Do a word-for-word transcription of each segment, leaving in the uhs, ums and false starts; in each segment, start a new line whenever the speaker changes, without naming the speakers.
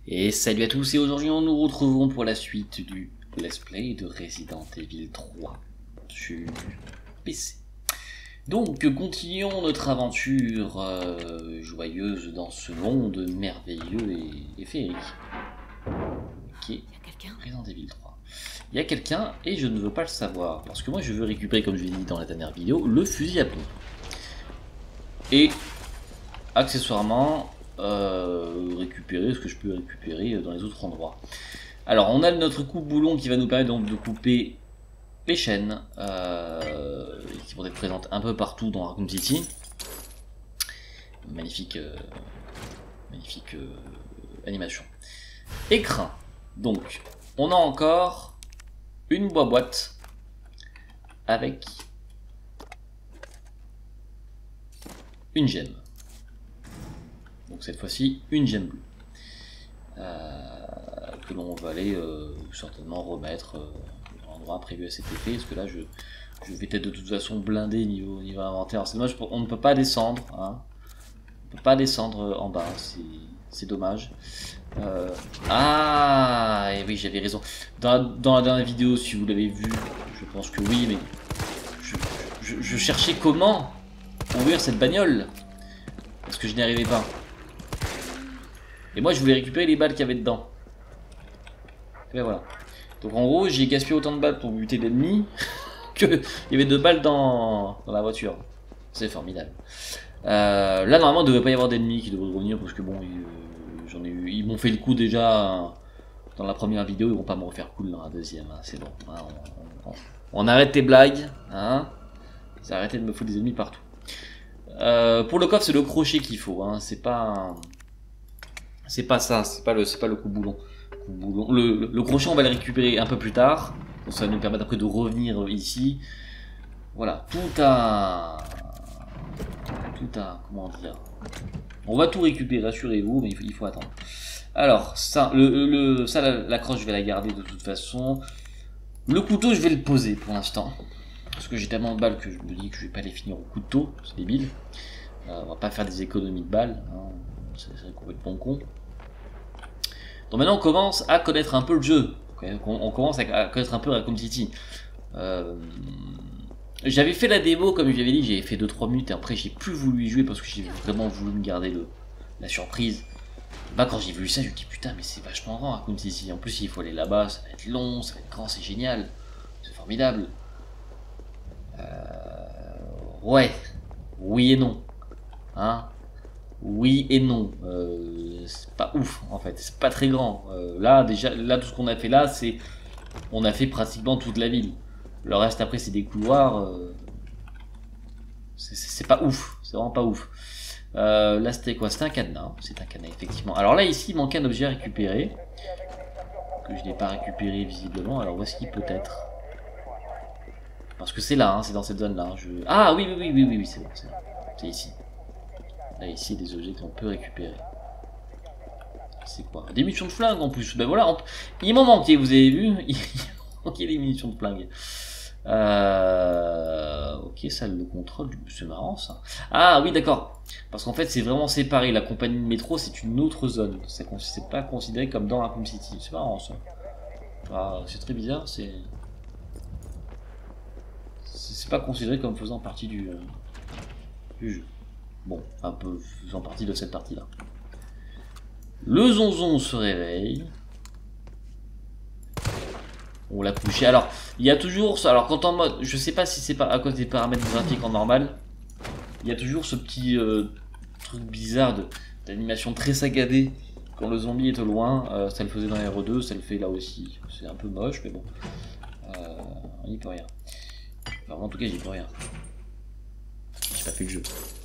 Et salut à tous, et aujourd'hui nous nous retrouvons pour la suite du Let's Play de Resident Evil trois sur P C. Donc continuons notre aventure euh, joyeuse dans ce monde merveilleux et, et féerique qui est Resident Evil trois. Il y a quelqu'un et je ne veux pas le savoir parce que moi je veux récupérer, comme je l'ai dit dans la dernière vidéo, le fusil à pompe. Et accessoirement euh, récupérer ce que je peux récupérer dans les autres endroits. Alors on a notre coupe-boulon qui va nous permettre donc de couper les chaînes euh, qui vont être présentes un peu partout dans Raccoon City. Magnifique, euh, magnifique euh, animation. Écran. Donc on a encore une boîte avec une gemme. Donc cette fois-ci une gemme bleue euh, que l'on va aller euh, certainement remettre euh, dans l'endroit prévu à cet effet, parce que là je, je vais être de toute façon blindé niveau, niveau inventaire. C'est dommage, on ne peut pas descendre, hein. On ne peut pas descendre en bas, c'est dommage. Euh, ah, et oui, j'avais raison. Dans, dans la dernière vidéo, si vous l'avez vu, je pense que oui, mais je, je, je cherchais comment ouvrir cette bagnole parce que je n'y arrivais pas. Et moi, je voulais récupérer les balles qu'il y avait dedans. Et ben voilà. Donc en gros, j'ai gaspillé autant de balles pour buter l'ennemi que il y avait deux balles dans, dans la voiture. C'est formidable. Euh, là, normalement, il ne devrait pas y avoir d'ennemis qui devraient revenir parce que bon, ils, euh, j'en ai eu, ils m'ont fait le coup déjà dans la première vidéo, ils vont pas me refaire cool dans la deuxième. Hein, c'est bon. Hein, on, on, on arrête tes blagues, hein. C'est arrêté de me foutre des ennemis partout. Euh, pour le coffre, c'est le crochet qu'il faut. Hein, c'est pas, c'est pas ça. C'est pas le, c'est pas le coup boulon. Le, le, le crochet, on va le récupérer un peu plus tard. Donc ça va nous permettre après de revenir ici. Voilà, tout un, tout un, comment dire. On va tout récupérer, rassurez-vous, mais il faut, il faut attendre. Alors, ça, le, le, ça la, la crosse, je vais la garder de toute façon. Le couteau, je vais le poser pour l'instant. Parce que j'ai tellement de balles que je me dis que je vais pas les finir au couteau, c'est débile. Euh, on va pas faire des économies de balles, hein. C'est complètement con. Donc maintenant on commence à connaître un peu le jeu. Okay, on, on commence à, à connaître un peu Raccoon City. Euh, J'avais fait la démo, comme je l'avais dit, j'avais fait deux trois minutes et après j'ai plus voulu y jouer parce que j'ai vraiment voulu me garder le, la surprise. Bah quand j'ai vu ça, je me dis putain mais c'est vachement grand Raccoon City. En plus il faut aller là-bas, ça va être long, ça va être grand, c'est génial. C'est formidable. Euh, ouais, oui et non, hein, oui et non, euh, c'est pas ouf en fait, c'est pas très grand. Euh, là déjà, là tout ce qu'on a fait là, c'est, on a fait pratiquement toute la ville. Le reste après c'est des couloirs, euh, c'est pas ouf, c'est vraiment pas ouf. Euh, là c'était quoi? C'était un cadenas, c'est un cadenas effectivement. Alors là ici il manque un objet à récupérer que je n'ai pas récupéré visiblement. Alors voici peut-être. Parce que c'est là, hein, c'est dans cette zone-là. Je... Ah oui, oui, oui, oui, oui, oui c'est bon, c'est bon. C'est ici. Là, ici, il y a des objets qu'on peut récupérer. C'est quoi? Des munitions de flingue en plus. Ben voilà, on... il m'en manquait, vous avez vu? Il manquait des munitions de flingue. Euh... Ok, ça le contrôle, c'est marrant ça. Ah oui, d'accord. Parce qu'en fait, c'est vraiment séparé. La compagnie de métro, c'est une autre zone. C'est pas considéré comme dans Raccoon City. C'est marrant ça. Ah, c'est très bizarre, c'est... C'est pas considéré comme faisant partie du, euh, du jeu. Bon, un peu faisant partie de cette partie-là. Le zonzon se réveille. On l'a couché. Alors, il y a toujours... Alors, quand en mode... Je sais pas si c'est pas à cause des paramètres graphiques en normal. Il y a toujours ce petit euh, truc bizarre d'animation très saccadée quand le zombie est au loin. Euh, ça le faisait dans R E deux, ça le fait là aussi. C'est un peu moche, mais bon. Euh, on n'y peut rien. Alors, en tout cas, j'y peux rien. J'ai pas fait le jeu.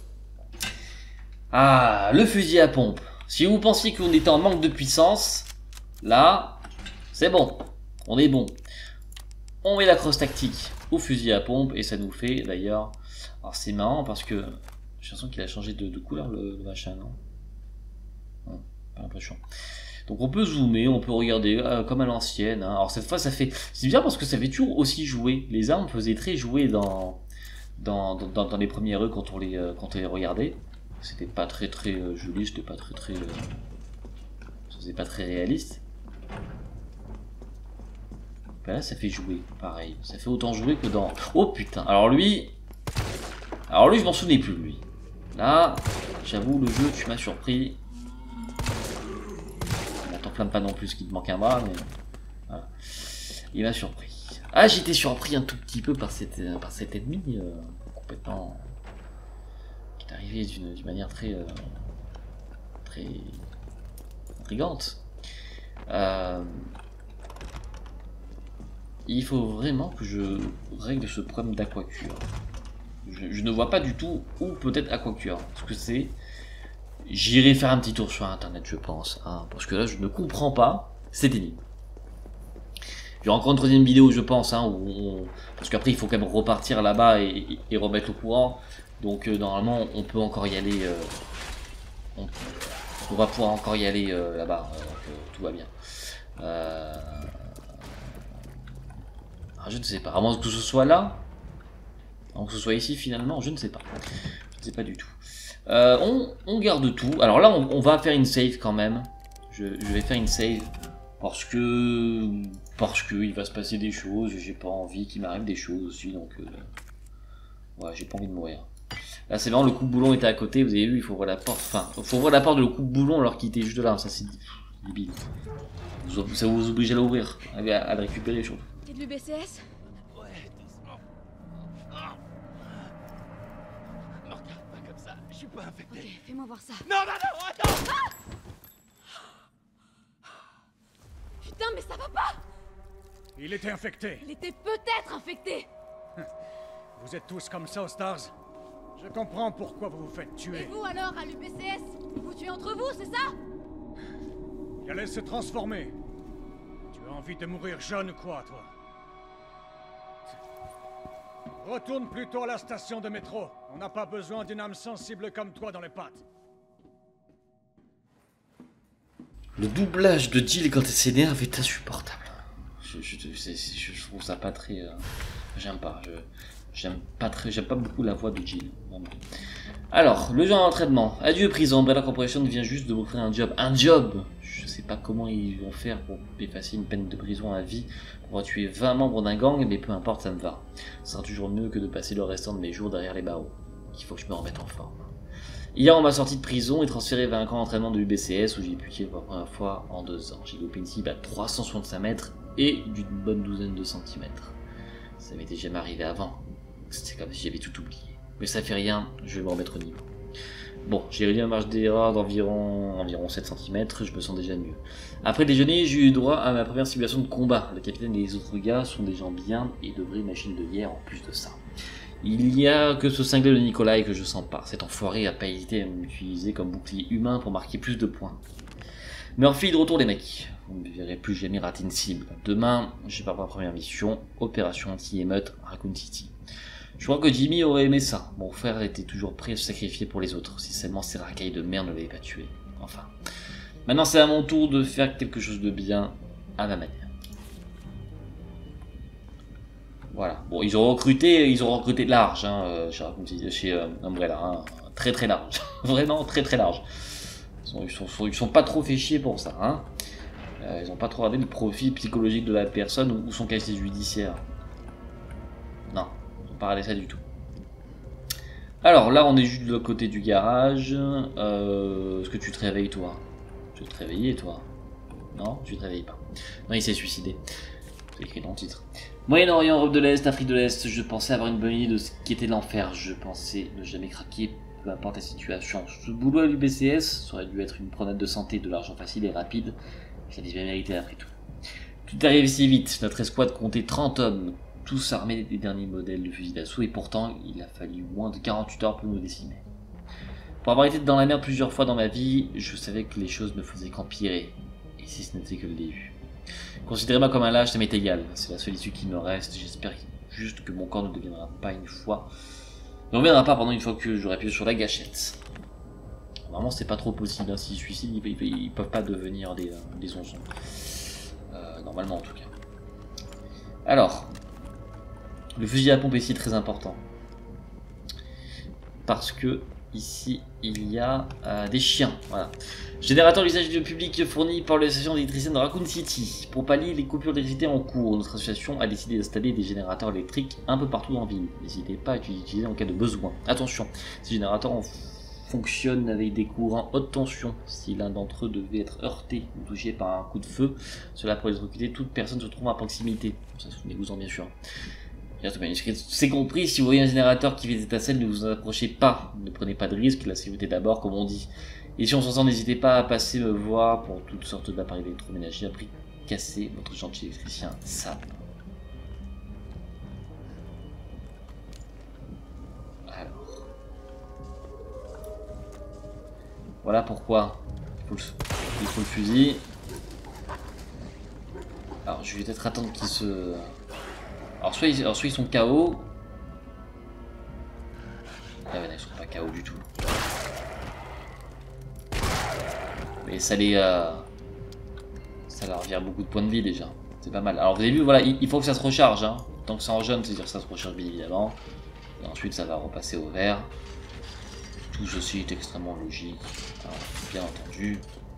Ah, le fusil à pompe. Si vous pensiez qu'on était en manque de puissance, là, c'est bon. On est bon. On met la crosse tactique au fusil à pompe et ça nous fait d'ailleurs... Alors c'est marrant parce que j'ai l'impression qu'il a changé de, de couleur le, le machin, non? Non, pas l'impression. Donc on peut zoomer, on peut regarder euh, comme à l'ancienne. Hein. Alors cette fois ça fait... C'est bien parce que ça fait toujours aussi jouer. Les armes faisaient très jouer dans, dans, dans, dans les premières rues quand on les, euh, quand on les regardait. C'était pas très très euh, joli, c'était pas très très... Euh... faisait pas très réaliste. Ben là, ça fait jouer, pareil. Ça fait autant jouer que dans... Oh putain, alors lui... Alors lui, je m'en souvenais plus, lui. Là, j'avoue, le jeu, tu m'as surpris. On t'enflamme pas non plus ce qui te manque un bras, mais... Voilà. Il m'a surpris. Ah, j'étais surpris un tout petit peu par, cette, par cet ennemi, euh, complètement... qui est arrivé d'une manière très... Euh, très... intrigante. Euh... Il faut vraiment que je règle ce problème d'aquacure. Je, je ne vois pas du tout où peut-être aquacure. Ce que c'est. J'irai faire un petit tour sur internet, je pense. Hein, parce que là, je ne comprends pas cette énigme. Il y aura encore une troisième vidéo, je pense. Hein, où on... Parce qu'après, il faut quand même repartir là-bas et, et remettre le courant. Donc, euh, normalement, on peut encore y aller. Euh... On... on va pouvoir encore y aller euh, là-bas. Euh, donc, euh, tout va bien. Euh... Ah, je ne sais pas, à moins que ce soit là, à moins que ce soit ici finalement, je ne sais pas, je ne sais pas du tout. Euh, on, on garde tout, alors là on, on va faire une save quand même, je, je vais faire une save, parce que, parce que il va se passer des choses, j'ai pas envie qu'il m'arrive des choses aussi, donc, euh, ouais, j'ai pas envie de mourir. Là c'est vraiment le coupe-boulon était à côté, vous avez vu, il faut ouvrir la porte, enfin, il faut ouvrir la porte de le coupe-boulon alors qu'il était juste là, ça c'est débile. Ça vous oblige à l'ouvrir, à, à le récupérer surtout.
Et de l'U B C S?
Ouais, doucement. Me regarde pas comme ça, je suis pas infecté.
Ok, fais-moi voir ça.
Non, non, non, attends.
Putain, mais ça va pas!
Il était infecté.
Il était peut-être infecté!
Vous êtes tous comme ça aux Stars. Je comprends pourquoi vous vous faites
Et
tuer.
vous alors, à l'U B C S? Vous vous tuez entre vous, c'est ça?
Il allait se transformer. Tu as envie de mourir jeune ou quoi, toi? Retourne plutôt à la station de métro. On n'a pas besoin d'une âme sensible comme toi dans les pattes.
Le doublage de Jill quand elle s'énerve est insupportable. Je, je, je, je trouve ça pas très... Euh, j'aime pas. Je, j'aime pas très, j'aime pas beaucoup la voix de Jill. Vraiment. Alors, le jeu en entraînement. Adieu prison. Umbrella Corporation vient juste de m'offrir un job. Un job! Je sais pas comment ils vont faire pour effacer une peine de prison à vie pour tuer vingt membres d'un gang, mais peu importe, ça me va. Ce sera toujours mieux que de passer le restant de mes jours derrière les barreaux. Il faut que je me remette en forme. Hier, on m'a sorti de prison et transféré vers un camp d'entraînement de l'U B C S où j'ai pu tirer pour la première fois en deux ans. J'ai loupé une cible à trois cent soixante-cinq mètres et d'une bonne douzaine de centimètres. Ça m'était jamais arrivé avant. C'était comme si j'avais tout oublié. Mais ça fait rien, je vais me remettre au niveau. Bon, j'ai réduit ma marge d'erreur d'environ environ sept centimètres, je me sens déjà mieux. Après le déjeuner, j'ai eu droit à ma première simulation de combat. Le capitaine et les autres gars sont des gens bien et de vraies machines de guerre en plus de ça. Il n'y a que ce cinglé de Nikolai que je sens pas. Cet enfoiré a pas hésité à m'utiliser comme bouclier humain pour marquer plus de points. Murphy, de retour les mecs. Vous ne me verrez plus jamais rater une cible. Demain, j'ai pas ma première mission, opération anti-émeute Raccoon City. Je crois que Jimmy aurait aimé ça. Mon frère était toujours prêt à se sacrifier pour les autres, si seulement ces racailles de merde ne l'avaient pas tué. Enfin. Maintenant c'est à mon tour de faire quelque chose de bien à ma manière. Voilà. Bon, ils ont recruté, ils ont recruté large, hein, chez, chez euh, Umbrella, hein, très très large. Vraiment très très large. Ils sont, ils sont, ils sont pas trop fait chier pour ça, hein. Euh, ils ont pas trop regardé le profil psychologique de la personne ou, ou son casier judiciaire. Non. Pas ça du tout. Alors là on est juste de l'autre côté du garage. Euh, Est-ce que tu te réveilles toi? Tu te réveiller toi? Non, tu te réveilles pas. Non, il s'est suicidé. C'est écrit dans le titre. Moyen-Orient, Europe de l'Est, Afrique de l'Est. Je pensais avoir une bonne idée de ce qui était l'enfer. Je pensais ne jamais craquer, peu importe la situation. Ce boulot à l'U B C S, ça aurait dû être une promenade de santé, de l'argent facile et rapide. J'avais bien mérité après tout. Tout arrive si vite. Notre escouade comptait trente hommes. Tous armés des derniers modèles de fusils d'assaut, et pourtant, il a fallu moins de quarante-huit heures pour nous décimer. Pour avoir été dans la merde plusieurs fois dans ma vie, je savais que les choses ne faisaient qu'empirer, et si ce n'était que le début. Considérez-moi comme un lâche, ça m'est égal, c'est la seule issue qui me reste, j'espère juste que mon corps ne deviendra pas une fois, ne reviendra pas pendant une fois que j'aurai appuyé sur la gâchette. Vraiment, c'est pas trop possible, hein. S'ils se suicident, ils, ils, ils peuvent pas devenir des, des onzons. Euh, normalement, en tout cas. Alors... Le fusil à pompe ici est très important. Parce que ici il y a euh, des chiens. Voilà. Générateur d'usage du public fourni par l'association d'électriciens de Raccoon City. Pour pallier les coupures d'électricité en cours, notre association a décidé d'installer des générateurs électriques un peu partout en ville. N'hésitez pas à les utiliser en cas de besoin. Attention, ces générateurs en fonctionnent avec des courants haute tension. Si l'un d'entre eux devait être heurté ou touché par un coup de feu, cela pourrait électrocuter toute personne se trouvant à proximité. Ça, souvenez-vous-en bien sûr. C'est compris, si vous voyez un générateur qui fait des étincelles, ne vous en approchez pas. Ne prenez pas de risque, la sécurité d'abord, comme on dit. Et si on s'en sent, n'hésitez pas à passer me voir pour toutes sortes d'appareils électroménagers à prix cassé. Votre gentil électricien, Sam. Alors. Voilà pourquoi il faut le, il faut le fusil. Alors, je vais peut-être attendre qu'ils se... Alors soit, ils, alors soit ils sont K O. Ah ouais, non, ils sont pas K O du tout. Mais ça les... Euh, ça leur revient beaucoup de points de vie déjà. C'est pas mal. Alors vous avez vu, voilà, il, il faut que ça se recharge. Hein. Tant que ça en jaune, c'est-à-dire que ça se recharge bien évidemment. Et ensuite ça va repasser au vert. Tout ceci est extrêmement logique. Alors, bien entendu.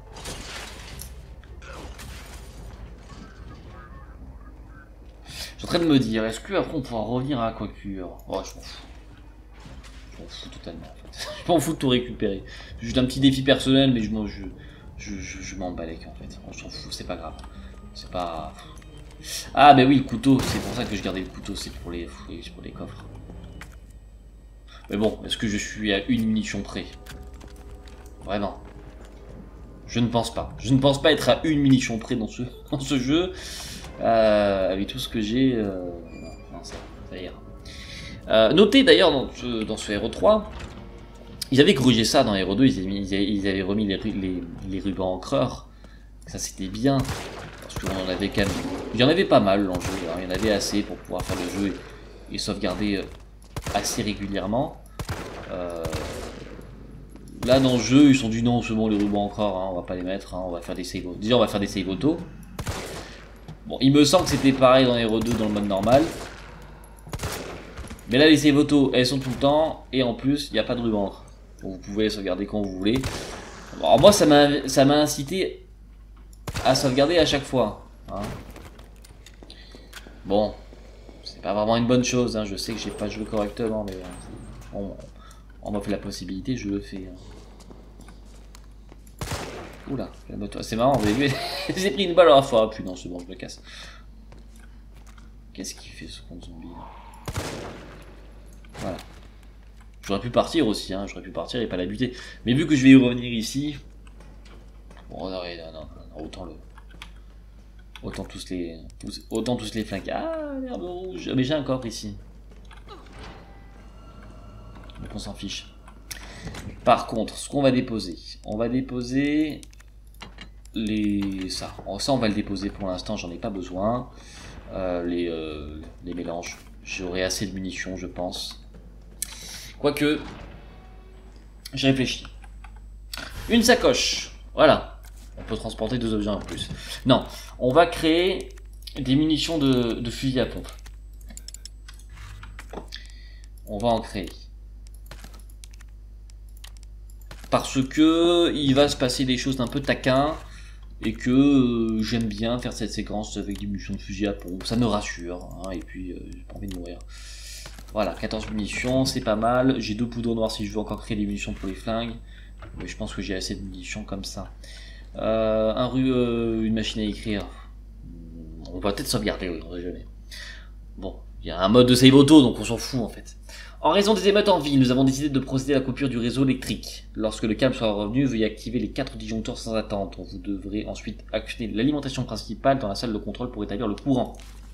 Je suis en train de me dire, est-ce qu'après on pourra revenir à Aquacure? Oh, je m'en fous. Je m'en fous totalement en fait. Je m'en fous de tout récupérer. C'est juste un petit défi personnel, mais je m'en je, je, je, je m'en balèque en fait. On s'en fout, c'est pas grave. C'est pas... Ah bah oui, le couteau, c'est pour ça que je gardais le couteau, c'est pour les, pour les coffres. Mais bon, est-ce que je suis à une munition près? Vraiment. Je ne pense pas. Je ne pense pas être à une munition près dans ce, dans ce jeu. Euh, avec tout ce que j'ai, euh, non, non, ça, ça ira. Euh, notez d'ailleurs dans ce, dans ce R E trois, ils avaient corrigé ça dans R E deux, ils avaient, mis, ils avaient, ils avaient remis les, les, les rubans encreurs. Ça c'était bien, parce qu'on en avait quand même. Il y en avait pas mal dans le jeu, hein. Il y en avait assez pour pouvoir faire le jeu et, et sauvegarder assez régulièrement. Euh, là dans le jeu, ils sont dit non, c'est bon les rubans encreurs, hein, on va pas les mettre, hein, on va faire des save. Déjà on va faire des save auto. Bon, il me semble que c'était pareil dans R E deux dans le mode normal. Mais là, les save auto, elles sont tout le temps. Et en plus, il n'y a pas de ruban. Donc vous pouvez sauvegarder quand vous voulez. Bon, alors moi, ça m'a incité à sauvegarder à chaque fois. Hein. Bon, c'est pas vraiment une bonne chose. Hein. Je sais que j'ai pas joué correctement, mais on, on m'a fait la possibilité, je le fais. Hein. Oula, calme-toi. C'est marrant, vous avez vu, j'ai pris une balle à la fois. Puis non, c'est bon, je me casse. Qu'est-ce qu'il fait ce con de zombie là? Voilà. J'aurais pu partir aussi, hein. J'aurais pu partir et pas la buter. Mais vu que je vais y revenir ici. Bon, non, non, non, non, autant le. Autant tous les. Autant tous les flinguer. Ah, l'herbe rouge. Mais j'ai un coffre ici. Donc on s'en fiche. Par contre, ce qu'on va déposer, on va déposer les ça. Ça, on va le déposer pour l'instant, j'en ai pas besoin. Euh, les, euh, les mélanges, j'aurai assez de munitions, je pense. Quoique, j'ai réfléchi. Une sacoche, voilà. On peut transporter deux objets en plus. Non, on va créer des munitions de, de fusil à pompe. On va en créer. Parce que il va se passer des choses d'un peu taquin et que euh, j'aime bien faire cette séquence avec des munitions de fusil à pompe, ça me rassure, hein, et puis euh, j'ai pas envie de mourir. Voilà, quatorze munitions, c'est pas mal. J'ai deux poudres noires si je veux encore créer des munitions pour les flingues, mais je pense que j'ai assez de munitions comme ça. Euh, un rue, euh, une machine à écrire, on va peut-être sauvegarder, oui, on sait jamais. Bon, il y a un mode de save auto, donc on s'en fout en fait. En raison des émeutes en ville, nous avons décidé de procéder à la coupure du réseau électrique. Lorsque le câble sera revenu, veuillez activer les quatre disjoncteurs sans attente. Vous devrez ensuite actionner l'alimentation principale dans la salle de contrôle pour établir le courant.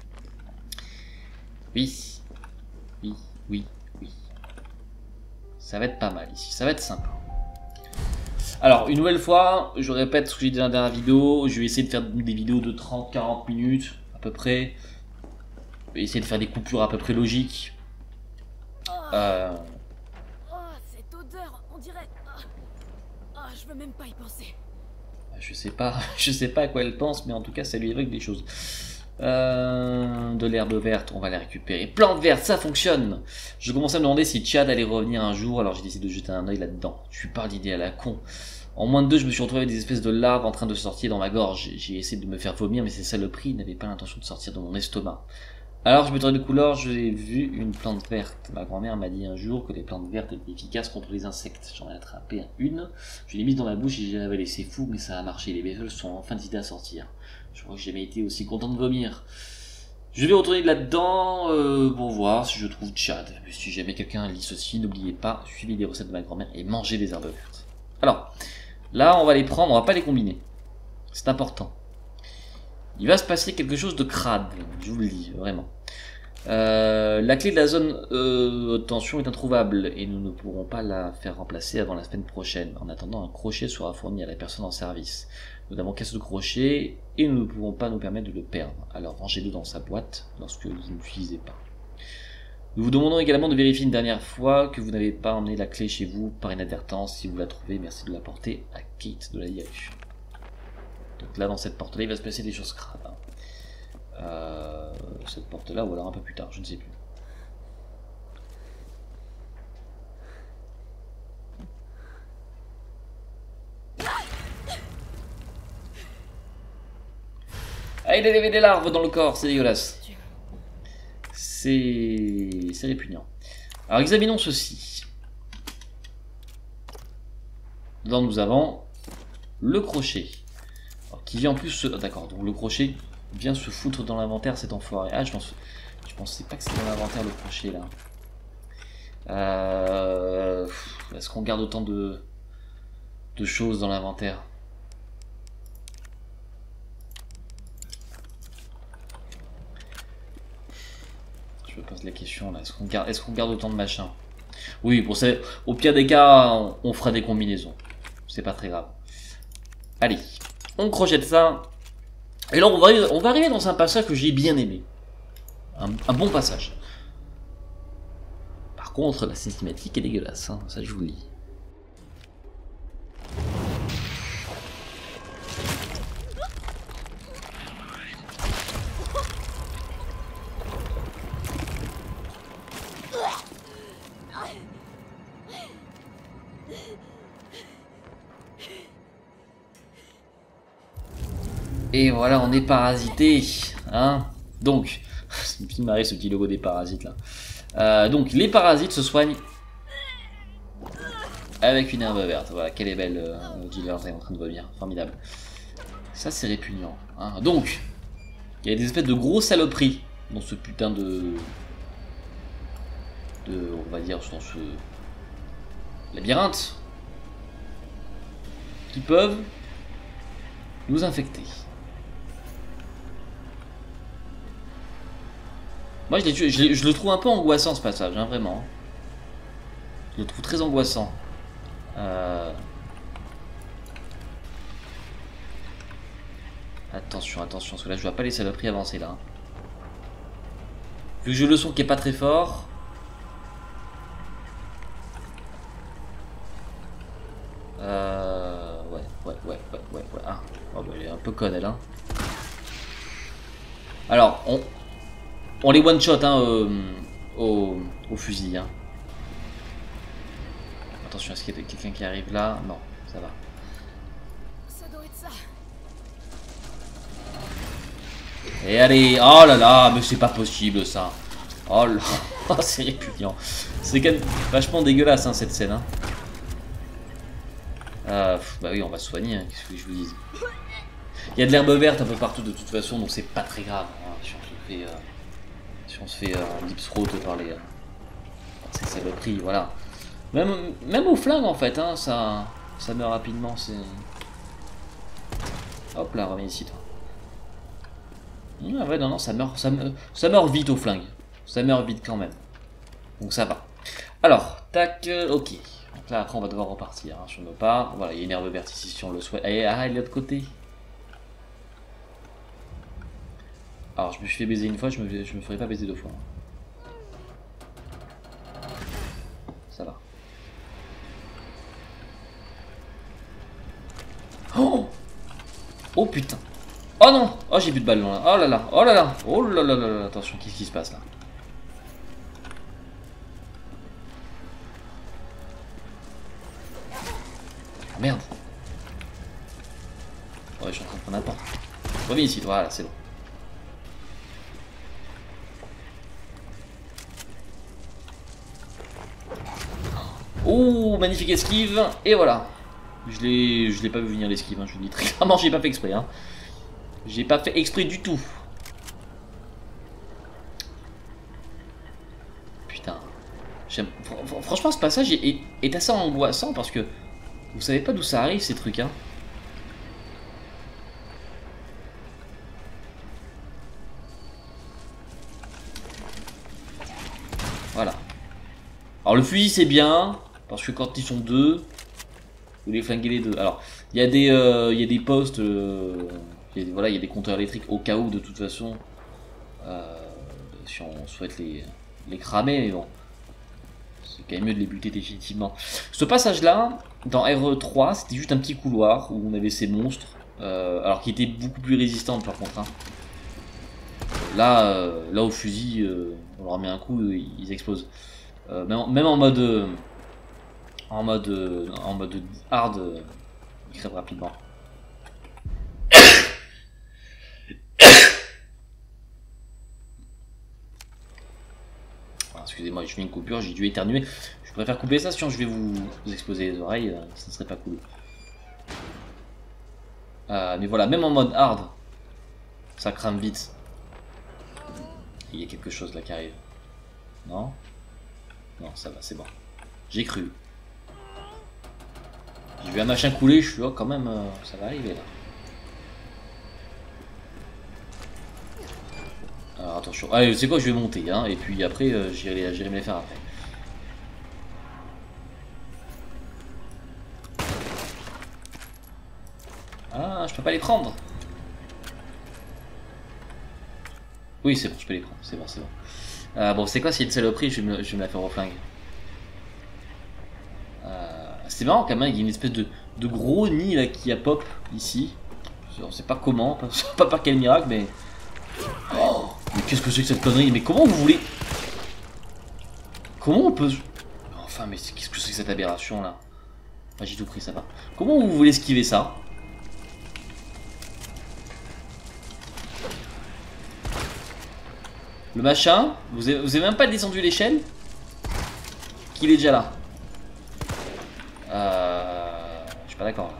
Oui, oui, oui, oui. Ça va être pas mal ici, ça va être sympa. Alors, une nouvelle fois, je répète ce que j'ai dit dans la dernière vidéo, je vais essayer de faire des vidéos de trente à quarante minutes, à peu près. Je vais essayer de faire des coupures à peu près logiques. Euh...
Oh, cette odeur, on dirait... Oh, je veux même pas y penser.
Je sais pas, je sais pas à quoi elle pense, mais en tout cas, ça lui évoque des choses. Euh, de l'herbe verte, on va la récupérer. Plante verte, ça fonctionne. Je commençais à me demander si Chad allait revenir un jour, alors j'ai décidé de jeter un œil là-dedans. Je suis pas l'idée à la con. En moins de deux, je me suis retrouvé avec des espèces de larves en train de sortir dans ma gorge. J'ai essayé de me faire vomir, mais ces saloperies n'avaient pas l'intention de sortir de mon estomac. Alors je me tournais de couleur, j'ai vu une plante verte. Ma grand-mère m'a dit un jour que les plantes vertes étaient efficaces contre les insectes. J'en ai attrapé une, je l'ai mise dans ma bouche et j'ai avalé. C'est fou, mais ça a marché. Les bestioles sont enfin décidées à sortir. Je crois que j'ai jamais été aussi content de vomir. Je vais retourner là-dedans euh, pour voir si je trouve Chad. Mais si jamais quelqu'un lit ceci, n'oubliez pas, suivez les recettes de ma grand-mère et mangez des herbes vertes. Alors, là on va les prendre, on va pas les combiner. C'est important. Il va se passer quelque chose de crade, je vous le dis, vraiment. Euh, la clé de la zone euh, tension est introuvable et nous ne pourrons pas la faire remplacer avant la semaine prochaine. En attendant, un crochet sera fourni à la personne en service. Nous n'avons qu'un seul crochet et nous ne pouvons pas nous permettre de le perdre. Alors rangez-le dans sa boîte lorsque vous ne l'utilisez pas. Nous vous demandons également de vérifier une dernière fois que vous n'avez pas emmené la clé chez vous par inadvertance. Si vous la trouvez, merci de la porter à Kate de la I A U. Donc là, dans cette porte-là, il va se passer des choses crades. Hein. Euh, cette porte-là, ou alors un peu plus tard, je ne sais plus. Ah, il avait des larves dans le corps, c'est dégueulasse. C'est... c'est répugnant. Alors, examinons ceci. Dedans, nous avons le crochet. Alors, qui vient en plus se... D'accord, donc le crochet vient se foutre dans l'inventaire, cet enfoiré. Ah, je pense... Je pensais pas que c'était dans l'inventaire, le crochet, là. Euh... Est-ce qu'on garde autant de... de choses dans l'inventaire? Je me pose la question, là. Est-ce qu'on garde... Est-ce qu'on garde autant de machins? Oui, pour ça... Au pire des cas, on, on fera des combinaisons. C'est pas très grave. Allez, on crochette ça. Et là, on va, on va arriver dans un passage que j'ai bien aimé. Un, un bon passage. Par contre, la cinématique est dégueulasse, hein, ça je vous le dis. Et voilà, on est parasité, hein. Donc, c'est une petite marée ce petit logo des parasites là. Euh, donc, les parasites se soignent avec une herbe verte. Voilà, quelle est belle. Euh, Dealer est en train de vomir, formidable. Ça, c'est répugnant. Hein. Donc, il y a des espèces de grosses saloperies dans ce putain de, de, on va dire, dans ce labyrinthe, qui peuvent nous infecter. Moi je, je, je, je le trouve un peu angoissant ce passage, hein, vraiment. Je le trouve très angoissant. Euh... Attention, attention, parce que là je vois pas les saloperies avancer là. Vu que j'ai le son qui est pas très fort. Euh... Ouais, ouais, ouais, ouais, ouais, ouais. Ah, oh, bah, elle est un peu conne elle, hein. Alors, on... On les one-shot hein, euh, au, au fusil. Hein. Attention, est-ce qu'il y a quelqu'un qui arrive là? Non, ça va.
Ça doit être ça.
Et allez, oh là là, mais c'est pas possible ça. Oh là, c'est répugnant. C'est quand même vachement dégueulasse hein, cette scène. Hein. Euh, bah oui, on va se soigner, hein, qu'est-ce que je vous dis. Il y a de l'herbe verte un peu partout de toute façon, donc c'est pas très grave. Hein, si on se fait... Euh... Si on se fait euh, deep throat par les... Euh, ces saloperies, voilà. Même, même au flingue en fait, hein, ça, ça meurt rapidement, c'est... Hop là, reviens ici toi. Ah ouais, non, non, ça meurt, ça, meurt, ça meurt vite au flingue. Ça meurt vite quand même. Donc ça va. Alors, tac, euh, ok. Donc là, après on va devoir repartir hein, sur nos pas. Voilà, il y a une herbe verte ici si on le souhaite. Et ah, elle est de l'autre côté. Alors, je me suis fait baiser une fois, je me, je me ferai pas baiser deux fois. Ça va. Oh! Oh putain! Oh non! Oh, j'ai plus de ballon là. Oh là là, oh là là, oh là là là là. Attention, qu'est-ce qui se passe là? Oh, merde. Ouais, je suis en train de prendre un temps. Reviens ici, voilà, c'est bon. Oh, magnifique esquive. Et voilà. Je l'ai je l'ai pas vu venir l'esquive, hein, je vous le dis très clairement, j'ai pas fait exprès. Hein. J'ai pas fait exprès du tout. Putain. Franchement, ce passage est, est, est assez angoissant parce que vous savez pas d'où ça arrive ces trucs. Hein. Voilà. Alors le fusil c'est bien parce que quand ils sont deux, vous les flinguez les deux. Alors il y a des euh, il y a des postes, euh, y a des, voilà, il y a des compteurs électriques au cas où de toute façon, euh, si on souhaite les les cramer, mais bon, c'est quand même mieux de les buter définitivement. Ce passage là dans R trois c'était juste un petit couloir où on avait ces monstres, euh, alors qui étaient beaucoup plus résistants par contre. Hein. Là, euh, là au fusil, euh, on leur met un coup, ils explosent. Euh, même, en, même en mode, euh, en mode, euh, en mode hard, euh, ils crèvent rapidement. Ah, excusez-moi, je fais une coupure, j'ai dû éternuer. Je préfère couper ça, sinon je vais vous, vous exploser les oreilles, euh, ça serait pas cool. Euh, mais voilà, même en mode hard, ça crame vite. Il y a quelque chose là qui arrive. Non? Non, ça va, c'est bon. J'ai cru. J'ai vu un machin couler, je suis là, quand même, euh, ça va arriver là. Alors attention. Allez, c'est quoi, je vais monter, hein, et puis après, euh, j'irai me les faire après. Ah, je peux pas les prendre. Oui, c'est bon, je peux les prendre, c'est bon, c'est bon. Euh, bon, c'est quoi, s'il y a une saloperie, je vais me, je vais me la faire au flingue. Euh, c'est marrant quand même, il y a une espèce de, de gros nid là qui a pop ici. On sait pas comment, pas par quel miracle, mais... Oh, mais qu'est-ce que c'est que cette connerie? Mais comment vous voulez... Comment on peut... Enfin, mais qu'est-ce que c'est que cette aberration là? Enfin, j'ai tout pris, ça va. Comment vous voulez esquiver ça? Le machin, vous avez, vous avez même pas descendu l'échelle qu'il est déjà là. Euh, je suis pas d'accord.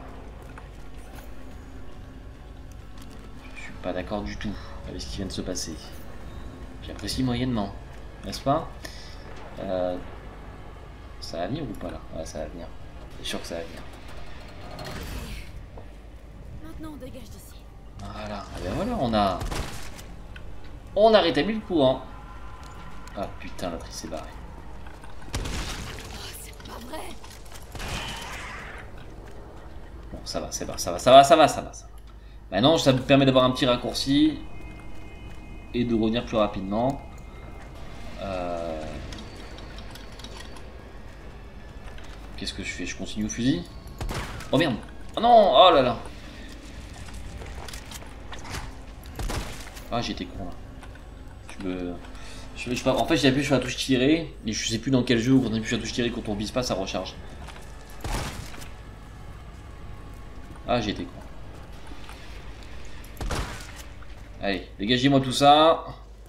Je suis pas d'accord du tout avec ce qui vient de se passer. J'apprécie moyennement, n'est-ce pas? euh, Ça va venir ou pas là? Ouais, ça va venir. C'est sûr que ça va venir.
Maintenant, on dégage d'ici.
Voilà, et ben voilà, on a... On a rétabli le courant. Ah putain, l'autre il s'est barré.
Oh, c'est pas vrai.
Bon, ça va, c'est bon, ça va, ça va, ça va, ça va, ça va. Maintenant, ça me permet d'avoir un petit raccourci et de revenir plus rapidement. Euh... Qu'est-ce que je fais? Je continue au fusil? Oh merde! Oh non! Oh là là! Ah, j'étais con là. Je me... Je, je, je, en fait, j'ai appuyé sur la touche tirée, et je sais plus dans quel jeu où quand on appuie sur la touche tirée, quand on vise pas, ça recharge. Ah, j'ai été con. Allez, dégagez-moi tout ça.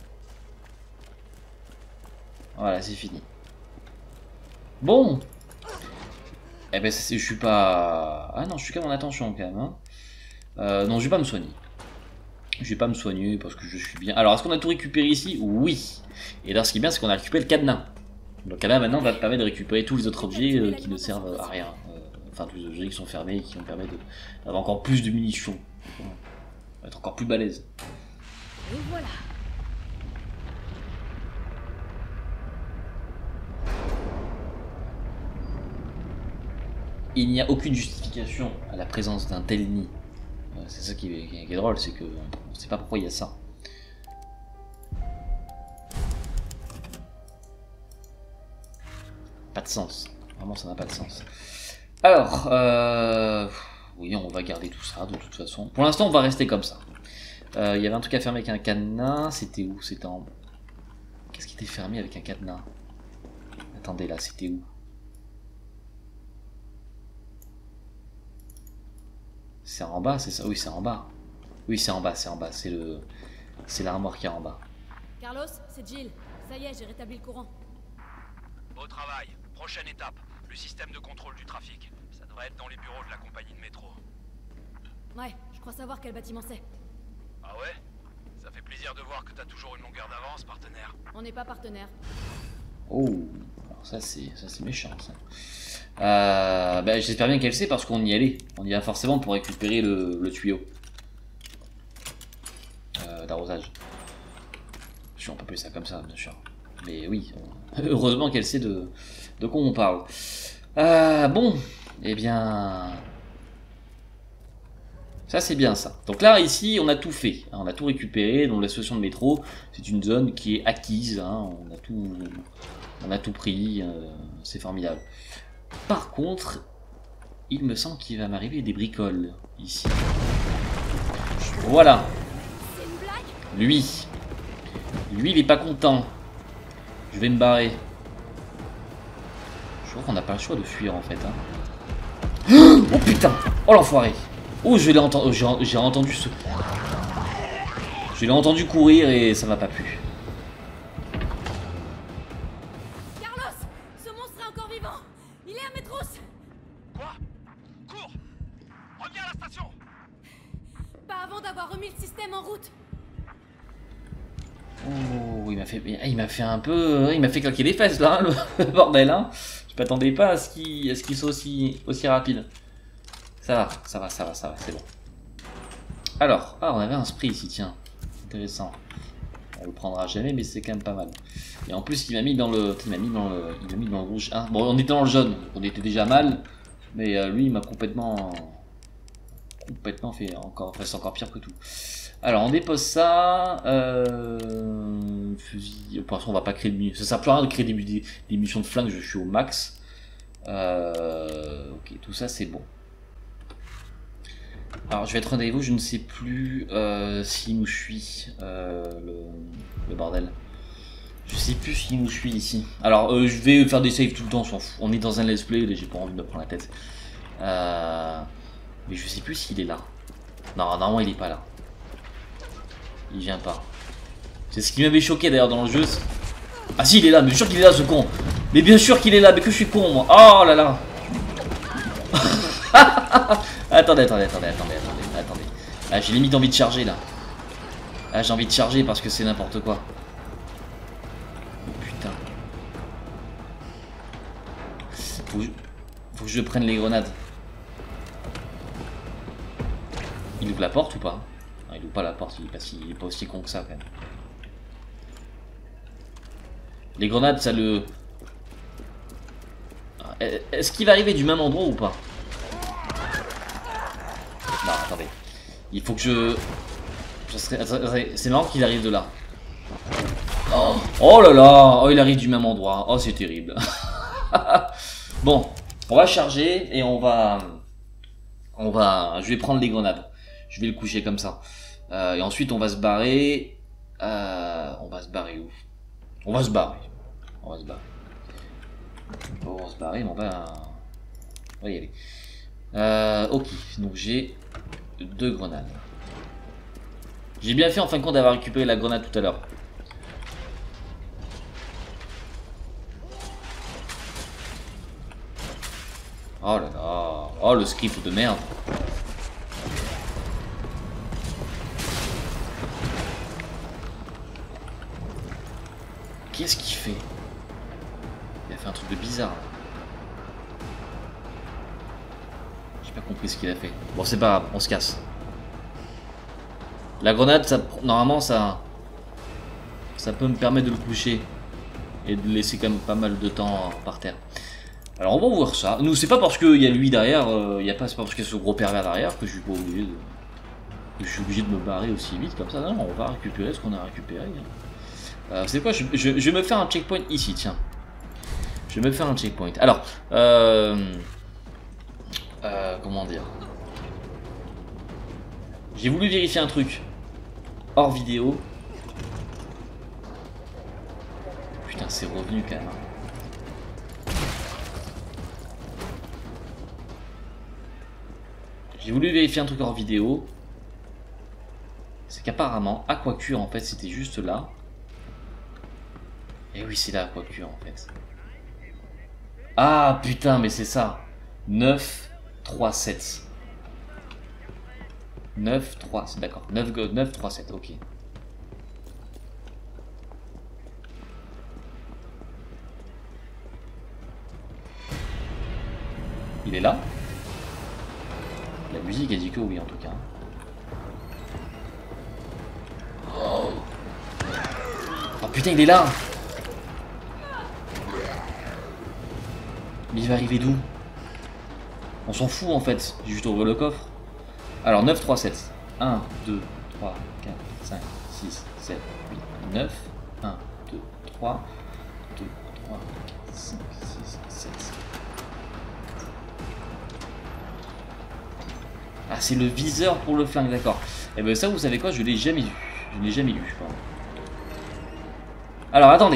Voilà, c'est fini. Bon. Eh ben, je suis pas... Ah non, je suis quand même en attention quand même. Hein. Euh, non, je vais pas me soigner. Je vais pas me soigner parce que je suis bien. Alors, est-ce qu'on a tout récupéré ici? Oui. Et là, ce qui est bien, c'est qu'on a récupéré le cadenas. Le cadenas, maintenant, va te permettre de récupérer tous les autres objets euh, qui ne servent à rien. Euh, enfin, tous les objets qui sont fermés et qui vont permettre d'avoir encore plus de munitions. On va être encore plus balèze.
Et voilà.
Il n'y a aucune justification à la présence d'un tel nid. C'est ça qui est, qui est drôle, c'est que on ne sait pas pourquoi il y a ça. Pas de sens. Vraiment, ça n'a pas de sens. Alors, euh... oui, on va garder tout ça de toute façon. Pour l'instant, on va rester comme ça. Euh, il y avait un truc à fermer avec un cadenas. C'était où? C'était en... Qu'est-ce qui était fermé avec un cadenas? Attendez, là, c'était où? C'est en bas, c'est ça? Oui, c'est en bas. Oui, c'est en bas, c'est en bas. C'est le... C'est l'armoire qui est en bas.
Carlos, c'est Jill. Ça y est, j'ai rétabli le courant.
Beau travail. Prochaine étape, le système de contrôle du trafic. Ça devrait être dans les bureaux de la compagnie de métro.
Ouais, je crois savoir quel bâtiment c'est.
Ah ouais? Ça fait plaisir de voir que t'as toujours une longueur d'avance, partenaire.
On n'est pas partenaires.
Oh, alors ça c'est ça c'est méchant ça. Euh, bah, j'espère bien qu'elle sait parce qu'on y allait. On y va forcément pour récupérer le, le tuyau euh, d'arrosage. Si on peut appeler ça comme ça, bien sûr. Mais oui, on... heureusement qu'elle sait de, de quoi on parle. Euh, bon, eh bien... Ça c'est bien ça. Donc là ici on a tout fait, on a tout récupéré. Donc la station de métro c'est une zone qui est acquise, hein. on a tout, on a tout pris, euh, c'est formidable. Par contre, il me semble qu'il va m'arriver des bricoles ici. Voilà.
C'est une blague?
Lui, lui il est pas content. Je vais me barrer. Je crois qu'on n'a pas le choix de fuir en fait. Hein. Oh putain, oh l'enfoiré. Oh, je l'ai entendu, j'ai entendu ce... Je l'ai entendu courir et ça m'a pas plu.
Carlos, ce monstre est encore vivant. Il est à Metros.
Quoi? Cours! Reviens à la station!
Pas avant d'avoir remis le système en route.
Oh, il m'a fait, il m'a fait un peu, il m'a fait claquer les fesses là, le bordel. Hein. Je m'attendais pas à ce qu'il, à ce qu'il soit aussi, aussi rapide. Ça va, ça va, ça va, ça va, c'est bon. Alors, ah, on avait un spray ici, tiens. Intéressant. On le prendra jamais, mais c'est quand même pas mal. Et en plus, il m'a mis dans le, il m'a mis dans le, il m'a mis dans le rouge. Hein. Bon, on était dans le jaune, on était déjà mal, mais euh, lui, il m'a complètement, complètement fait encore, enfin, c'est encore pire que tout. Alors, on dépose ça. Euh, fusil. Pour l'instant, on va pas créer de munitions. Ça sert plus à rien de créer des, des, des munitions de flingue. Je suis au max. Euh, ok, tout ça, c'est bon. Alors je vais être honnête avec vous, je ne sais plus euh, s'il nous suit euh, le, le bordel. Je sais plus s'il nous suit ici. Alors euh, je vais faire des saves tout le temps, on s'en fout. On est dans un let's play et j'ai pas envie de me prendre la tête. Euh, mais je sais plus s'il est là. Non, normalement il est pas là. Il vient pas. C'est ce qui m'avait choqué d'ailleurs dans le jeu. Ah si il est là, mais bien sûr qu'il est là ce con. Mais bien sûr qu'il est là, mais que je suis con moi. Oh là là. Attendez, attendez, attendez, attendez, attendez, attendez. Ah, j'ai limite envie de charger là. Ah, j'ai envie de charger parce que c'est n'importe quoi. Oh putain. Faut que, je... Faut que je prenne les grenades. Il ouvre la porte ou pas? Non, il ouvre pas la porte, parce qu'il est pas aussi con que ça quand même. Les grenades, ça le... Est-ce qu'il va arriver du même endroit ou pas? Non, attendez. Il faut que je... C'est marrant qu'il arrive de là. Oh. Oh là là. Oh, il arrive du même endroit. Oh, c'est terrible. Bon, on va charger et on va... On va... Je vais prendre les grenades. Je vais le coucher comme ça. Euh, et ensuite, on va se barrer... Euh, on va se barrer où? On va se barrer. On va se barrer. On va se barrer, mais on va... On va y aller. Euh, ok, donc j'ai deux grenades. J'ai bien fait en fin de compte d'avoir récupéré la grenade tout à l'heure. Oh là là, oh le script de merde. Qu'est-ce qu'il fait? Il a fait un truc de bizarre là. J'ai pas compris ce qu'il a fait. Bon, c'est pas grave, on se casse. La grenade, ça, normalement, ça, ça peut me permettre de le coucher et de le laisser quand même pas mal de temps par terre. Alors, on va voir ça. Nous, c'est pas parce qu'il y a lui derrière, euh, il y a pas, c'est pas parce qu'il y a ce gros pervers derrière que je suis pas obligé de, que je suis obligé de me barrer aussi vite comme ça. Non, on va récupérer ce qu'on a récupéré. Euh, c'est quoi je, je, je vais me faire un checkpoint ici, tiens. Je vais me faire un checkpoint. Alors, euh... Euh, comment dire? J'ai voulu vérifier un truc. hors vidéo. Putain, c'est revenu quand même. J'ai voulu vérifier un truc hors vidéo. C'est qu'apparemment, Aquacure en fait c'était juste là. Et oui, c'est là Aquacure en fait. Ah putain, mais c'est ça. neuf, trois, sept. neuf, trois, c'est d'accord. neuf, neuf, trois, sept, ok. Il est là? La musique a dit que oui en tout cas. Oh, oh putain, il est là! Mais il va arriver d'où? On s'en fout en fait, j'ai juste ouvert le coffre. Alors neuf, trois, sept. un, deux, trois, quatre, cinq, six, sept, huit, neuf. un, deux, trois, deux, trois, quatre, cinq, six, sept. Ah, c'est le viseur pour le flingue, d'accord. Et ben ça, vous savez quoi, je l'ai jamais vu. Je ne l'ai jamais vu, je crois. Alors attendez.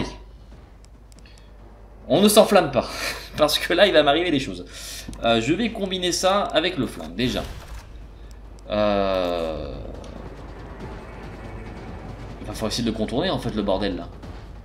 On ne s'enflamme pas. Parce que là, il va m'arriver des choses. Euh, je vais combiner ça avec le flingue, déjà. Euh... Il va falloir essayer de le contourner, en fait, le bordel, là.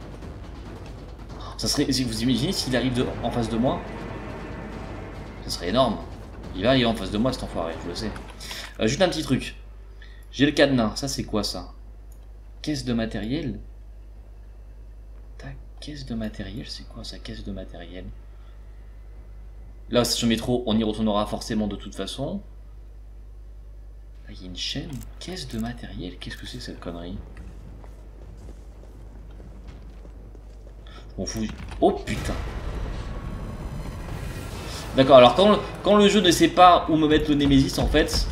Ça serait... Vous imaginez s'il arrive de... en face de moi? Ça serait énorme. Il va arriver en face de moi, cet enfoiré, je le sais. Euh, juste un petit truc. J'ai le cadenas. Ça, c'est quoi, ça? Caisse de matériel? Tac, caisse de matériel, c'est quoi ça, caisse de matériel? Là, station métro, on y retournera forcément de toute façon. Là, il y a une chaîne. Caisse de matériel, qu'est-ce que c'est cette connerie? Je m'en fous. Oh putain! D'accord, alors quand, quand le jeu ne sait pas où me mettre le Némésis, en fait,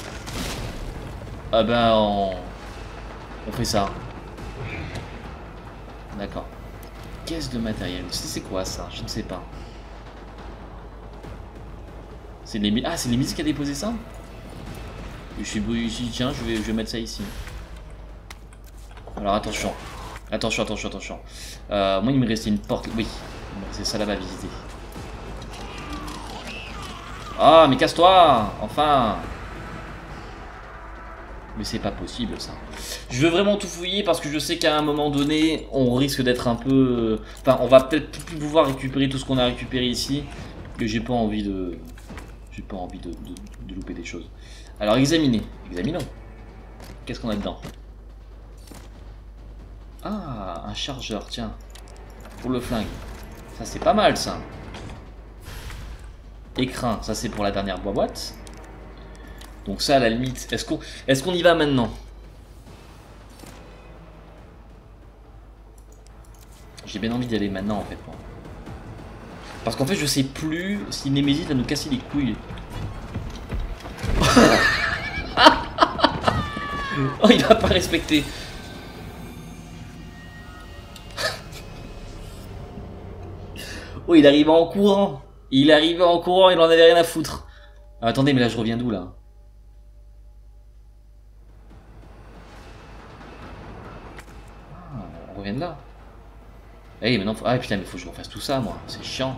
ah ben on, on fait ça. D'accord. Caisse de matériel. C'est quoi ça? Je ne sais pas. C'est les ah c'est les musiques qui a déposé ça? Je suis ici, tiens, je vais, je vais mettre ça ici. Alors attention. Attention, attention, attention. Euh, moi il me restait une porte. Oui, il me restait ça là-bas à visiter. Ah, mais casse-toi! Enfin! Mais c'est pas possible ça. Je veux vraiment tout fouiller parce que je sais qu'à un moment donné, on risque d'être un peu... Enfin, on va peut-être plus pouvoir récupérer tout ce qu'on a récupéré ici. Que j'ai pas envie de... J'ai pas envie de, de, de louper des choses. Alors, examiner. Examinons. Qu'est-ce qu'on a dedans? Ah, un chargeur, tiens. Pour le flingue. Ça, c'est pas mal ça. Écrin, ça c'est pour la dernière boîte. Donc ça à la limite, est-ce qu'on est-ce qu'on y va maintenant? J'ai bien envie d'y aller maintenant en fait moi. Parce qu'en fait je sais plus si Némésis va nous casser les couilles. Oh il va pas respecter. Oh il arrive en courant. Il est arrivé en courant, il en avait rien à foutre. Ah, attendez, mais là je reviens d'où là? Ah, on revient de là. Eh maintenant faut... Ah putain mais faut que je refasse tout ça moi, c'est chiant.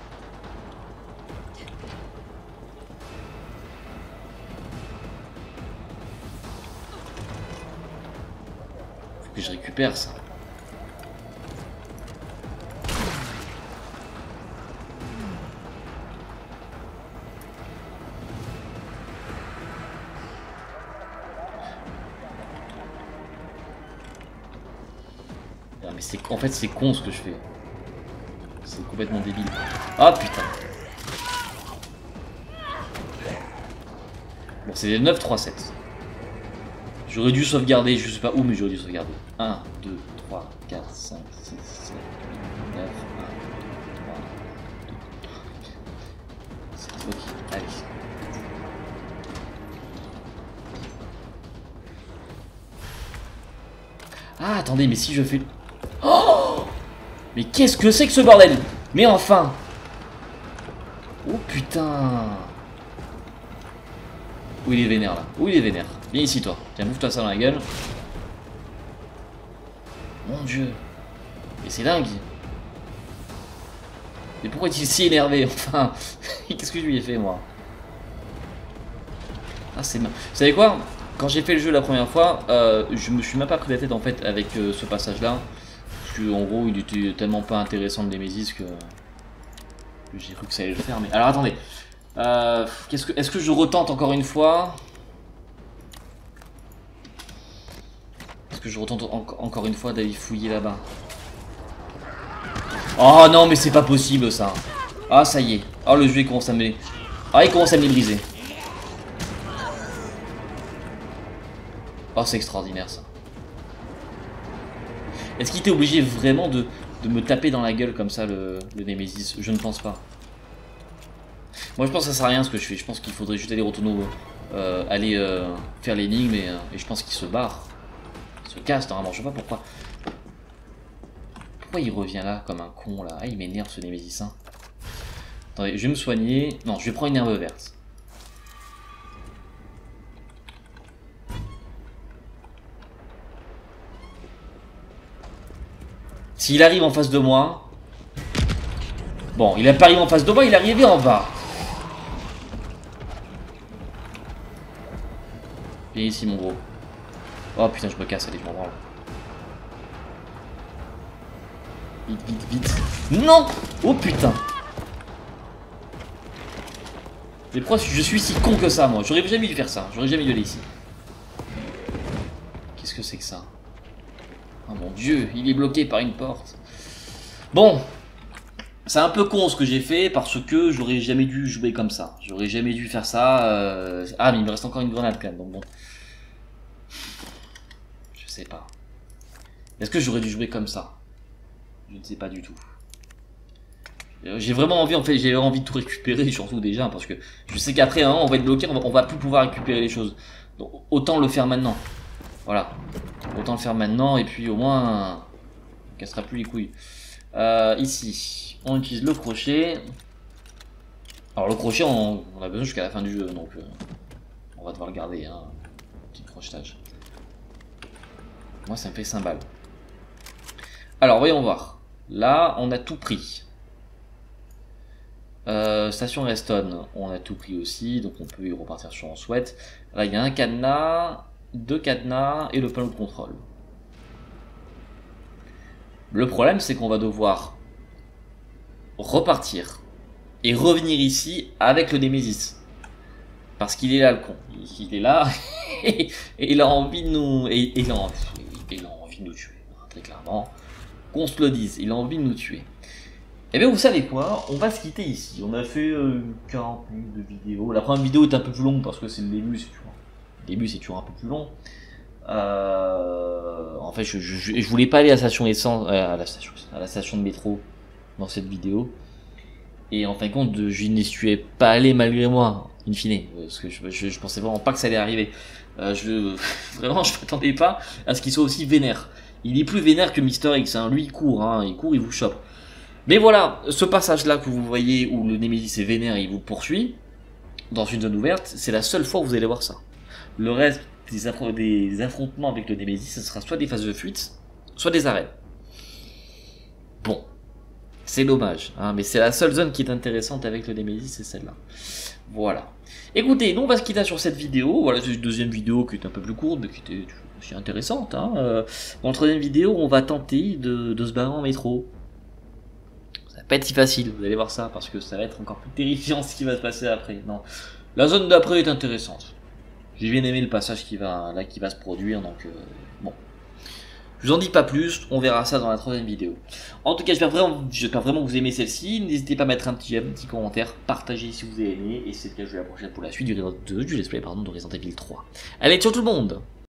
Faut que je récupère ça. Mais c'est en fait c'est con ce que je fais. C'est complètement débile. Ah putain. Bon c'est des neuf, trois, sept. J'aurais dû sauvegarder, je sais pas où mais j'aurais dû sauvegarder. un, deux, trois, quatre, cinq, six, sept, huit, neuf, un, deux, trois, ok, allez. Ah attendez mais si je fais... Oh! Mais qu'est-ce que c'est que ce bordel? Mais enfin! Oh putain! Où il est vénère là? Où il est vénère? Viens ici toi. Tiens, bouffe-toi ça dans la gueule. Mon dieu. Et c'est dingue. Mais pourquoi est-il si énervé? Enfin, qu'est-ce que je lui ai fait moi? Ah c'est mal. Vous savez quoi? Quand j'ai fait le jeu la première fois, euh, je me suis même pas pris la tête en fait avec euh, ce passage là. Parce que en gros il était tellement pas intéressant de Nemesis que, que j'ai cru que ça allait le faire. Mais alors attendez. Euh, qu'est-ce que, est-ce que je retente encore une fois? Est-ce que je retente en encore une fois d'aller fouiller là-bas? Oh non mais c'est pas possible ça. Ah ça y est. Oh le jeu il commence à me... Ah il commence à me les briser. Oh c'est extraordinaire ça. Est-ce qu'il était obligé vraiment de, de me taper dans la gueule comme ça le, le Nemesis? Je ne pense pas. Moi je pense que ça sert à rien ce que je fais. Je pense qu'il faudrait juste aller retourner euh, aller euh, faire l'énigme et, euh, et je pense qu'il se barre. Il se casse normalement. Je sais pas pourquoi. Pourquoi il revient là comme un con là? Ah il m'énerve ce Nemesis hein. Attendez, je vais me soigner. Non, je vais prendre une herbe verte. S'il arrive en face de moi... Bon, il est pas arrivé en face de moi, il est arrivé en bas. Viens ici mon gros. Oh putain, je me casse, allez, je m'en branle. Vite, vite, vite. Non! Oh putain! Mais pourquoi je suis si con que ça, moi? J'aurais jamais dû faire ça. J'aurais jamais dû aller ici. Qu'est-ce que c'est que ça? Oh mon dieu, il est bloqué par une porte. Bon. C'est un peu con ce que j'ai fait parce que j'aurais jamais dû jouer comme ça. J'aurais jamais dû faire ça. Euh... Ah, mais il me reste encore une grenade quand même, donc bon. Je sais pas. Est-ce que j'aurais dû jouer comme ça? Je ne sais pas du tout. J'ai vraiment envie, en fait, j'ai envie de tout récupérer, surtout déjà, parce que je sais qu'après, hein, on va être bloqué, on va, on va plus pouvoir récupérer les choses. Donc, autant le faire maintenant. Voilà. Autant le faire maintenant, et puis au moins, on cassera plus les couilles. Euh, ici, on utilise le crochet. Alors, le crochet, on, on a besoin jusqu'à la fin du jeu, donc euh, on va devoir le garder, hein. Petit crochetage. Moi, ça me fait cinq balles. Alors, voyons voir. Là, on a tout pris. Euh, station Reston, on a tout pris aussi, donc on peut y repartir sur on souhaite. Là, il y a un cadenas, deux cadenas et le panneau de contrôle. Le problème, c'est qu'on va devoir repartir et revenir ici avec le Nemesis. Parce qu'il est là, le con. Il est là et il a envie de nous... Et, et il, a envie, il a envie de nous tuer, très clairement. Qu'on se le dise, il a envie de nous tuer. Et bien vous savez quoi, on va se quitter ici. On a fait euh, quarante minutes de vidéo. La première vidéo est un peu plus longue parce que c'est le début, c'est toujours, le début c'est toujours un peu plus long. Euh, en fait, je, je, je voulais pas aller à la station essence, à la station, à la station de métro dans cette vidéo. Et en fin de compte, je n'y suis pas allé malgré moi, in fine, parce que je, je, je pensais vraiment pas que ça allait arriver. Euh, je, vraiment, je m'attendais pas à ce qu'il soit aussi vénère. Il est plus vénère que Mister X, hein. Lui il court, hein. Il court, il vous chope. Mais voilà, ce passage-là que vous voyez où le Nemesis est vénère et il vous poursuit, dans une zone ouverte, c'est la seule fois où vous allez voir ça. Le reste des, affr des affrontements avec le Nemesis, ce sera soit des phases de fuite, soit des arènes. Bon, c'est dommage, hein, mais c'est la seule zone qui est intéressante avec le Nemesis, c'est celle-là. Voilà. Écoutez, nous on va se quitter sur cette vidéo. Voilà, c'est une deuxième vidéo qui est un peu plus courte, mais qui était aussi intéressante. Hein. Euh, dans la troisième vidéo, on va tenter de, de se barrer en métro. Ça va pas être si facile, vous allez voir ça, parce que ça va être encore plus terrifiant ce qui va se passer après. Non, la zone d'après est intéressante. J'ai bien aimé le passage qui va là qui va se produire, donc euh, bon. Je vous en dis pas plus, on verra ça dans la troisième vidéo. En tout cas, j'espère vraiment, j'espère vraiment que vous aimez celle-ci. N'hésitez pas à mettre un petit, un petit commentaire, partagez si vous avez aimé, et c'est le cas, je vais la prochaine pour la suite du Resident deux, du Let's Play pardon, de Resident Evil trois. Allez, ciao tout le monde!